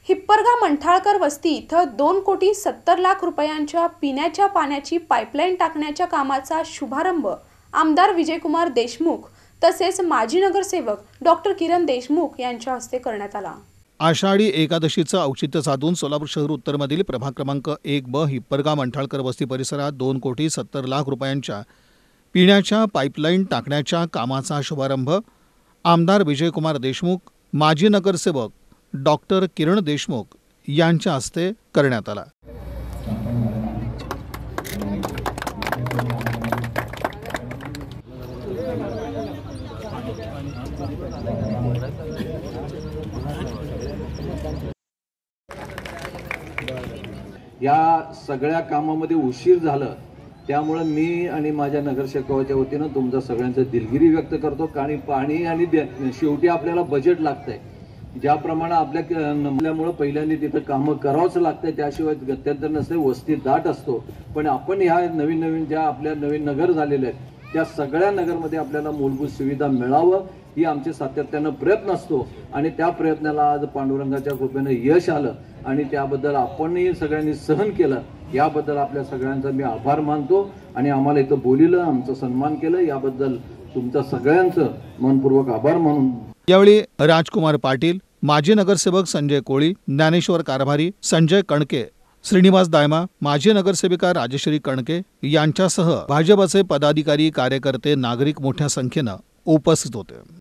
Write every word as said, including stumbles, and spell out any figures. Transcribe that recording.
हिप्परगा मंठाळकर वस्ती इथं दोन कोटी सत्तर लाख रुपयांच्या पिण्याच्या पाण्याची पाईपलाईन टाकण्याच्या कामाचा शुभारंभ आमदार विजयकुमार देशमुख तसेच माजी नगरसेवक डॉक्टर किरण देशमुख यांच्या हस्ते करण्यात आला। आषाढी एकादशीचं औचित्य साधून सोलापूर शहर उत्तरमधील प्रभाग क्रमांक एक ब हिप्परगा मंठाळकर वस्ती परिसरात दोन कोटी सत्तर लाख रुपयांच्या पिण्याच्या पाईपलाईन टाकण्याच्या कामाचा शुभारंभ आमदार विजयकुमार देशमुख माजी नगरसेवक डॉक्टर किरण देशमुख यांच्या हस्ते करण्यात आला। या सगळ्या कामामध्ये उशीर झालं त्यामुळे मी आणि माझ्या नगरसेवकाच्या वतीनं तुमचं सगळ्यांचं दिलगिरी व्यक्त करतो। कारण पाणी आणि शेवटी आपल्याला बजेट लागतंय, ज्याप्रमाणे आपल्या नमल्यामुळे पहिल्यांदा तिथं कामं करावंच लागतंय, त्याशिवाय गत्यंतर नसते, वस्ती दाट असतो। पण आपण ह्या नवीन नवीन ज्या आपल्या नवीन नगर झालेले आहेत त्या सगळ्या नगरमध्ये आपल्याला मूलभूत सुविधा मिळावं ही आमचे सातत्यानं प्रयत्न असतो आणि त्या प्रयत्नाला आज पांडुरंगाच्या कृपेने यश आलं आणि त्याबद्दल आपणही सगळ्यांनी सहन केलं, याबद्दल आपल्या सगळ्यांचा मी आभार मानतो आणि आम्हाला इथं बोलिलं, आमचा सन्मान केलं, याबद्दल तुमच्या सगळ्यांचं मनपूर्वक आभार मानून। यावेळी राजकुमार पाटील, माजी नगरसेवक संजय कोळी, ज्ञानेश्वर कारभारी, संजय कणके, श्रीनिवास दायमा, माजी नगरसेविका राजश्री कणके यांच्यासह भाजपचे पदाधिकारी, कार्यकर्ते, नागरिक मोठ्या संख्येनं उपस्थित होते।